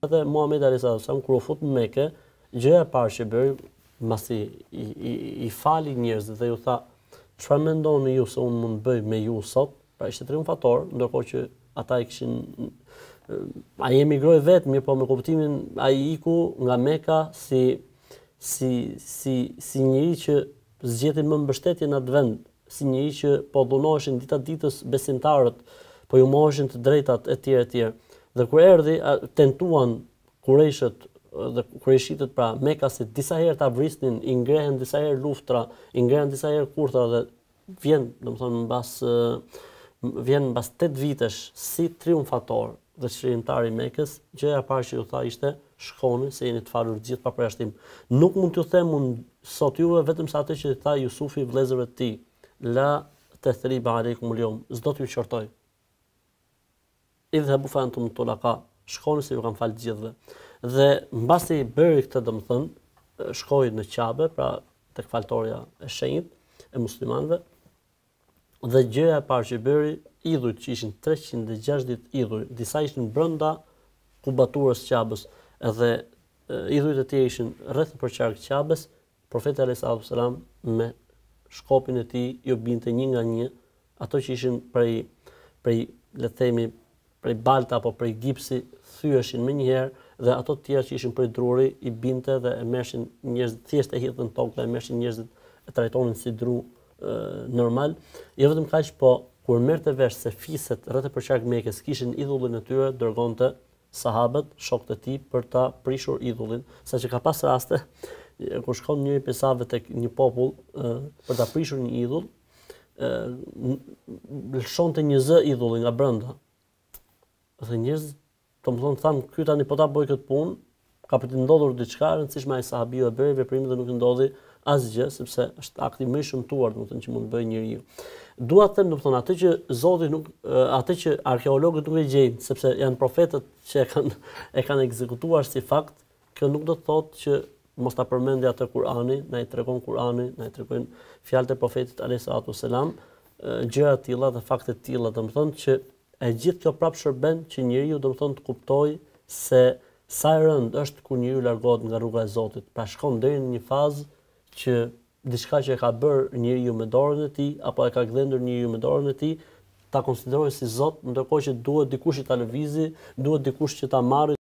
Edhe Muhamedi alayhis salam kur u fut në Mekë, gjëja e parë që bëri, mbasi i fali njerëzit dhe ju tha, çfarë mendoni ju se unë mund bëj me ju sot? Pra ishte triumfator, ndërkohë që ata i kishin ai emigroi vetë, mirë po me kuptimin ai iku nga Meka si njëri që zgjeti më mbështetje në atë vend, si njëri që po dhunoheshin dita ditës besimtarët, po ju moheshin të drejtat etj etj. Dhe kur erdhi, tentuan Kurejshët dhe Kurejshitët pra Mekasit disa herë ta vrisnin, i ngrehen disa herë luftra, i ngrehen disa herë kurtha dhe vjen, domethënë mbas 8 vitesh si triumfator dhe çlirimtar i Mekës, gjëja e parë që ju tha ishte shkoni se jeni të falur gjithë pa përjashtim. Nuk mund t'ju them unë sot juve vetëm sa atë që tha Jusufi vëllezërve të tij, la tathriba aleikum al-yawm, s'do t'ju qortoj. Idhhabu fa antum tulaqa, shkoni se ju kam falë gjithëve. Dhe mbasi bëri këtë domethënë, shkoi në Qabe, pra tek faltoria e shenjtë e muslimanëve. Dhe gjëja e parë që bëri, idhujt që ishin 360 idhuj, disa ishin brenda kubaturës Qabës, edhe idhujt e tjerë ishin rreth përqark Qabës, profeti alayhis salam me shkopin e tij ju binte një nga një ato që ishin prej le të themi prej balta apo prej gipsi thyeshin më njëherë dhe ato të tjera që ishin prej druri i binte dhe e merrshin njerëzit thjesht e hidhën tokë dhe e merrshin njerëzit e trajtonin si dru normal. Jo vetëm kaq, po kur merrte vesh se fiset rreth përqark Mekës kishin idhullin e tyre, dërgonte sahabët, shokët e tij për ta prishur idhullin, saqë ka pas raste kur shkon njëri prej sahabëve tek një popull për ta prishur një idhull, lëshonte një zë idhulli nga brenda. Dhe njerëzit, domethënë thanë, ky tani po ta bëj këtë punë, ka për të ndodhur diçka, rëndësishme ai sahabiu e bëri veprimin dhe nuk ndodhi asgjë, sepse është akti më i shëmtuar, domethënë që mund të bëjë njeriu. Dua të them domethënë atë që Zoti nuk, atë që arkeologët nuk e gjejnë, sepse janë profetët që e kanë ekzekutuar si fakt, kjo nuk do të thotë që mos ta përmendë atë Kur'ani, na i tregon Kur'ani, na i tregojnë fjalët e profetit alayhis salam, gjëra të tilla dhe fakte të tilla, domethënë që e gjithë kjo prapë shërben që njeriu domethënë të kuptojë se sa e rëndë është kur njeriu largohet nga rruga e Zotit, pra shkon deri në një fazë që diçka që e ka bërë njeriu me dorën e tij apo e ka gdhendur njeriu me dorën e tij, ta konsiderojë si Zot, ndërkohë që duhet dikush që ta lëvizë, duhet dikush që ta marrë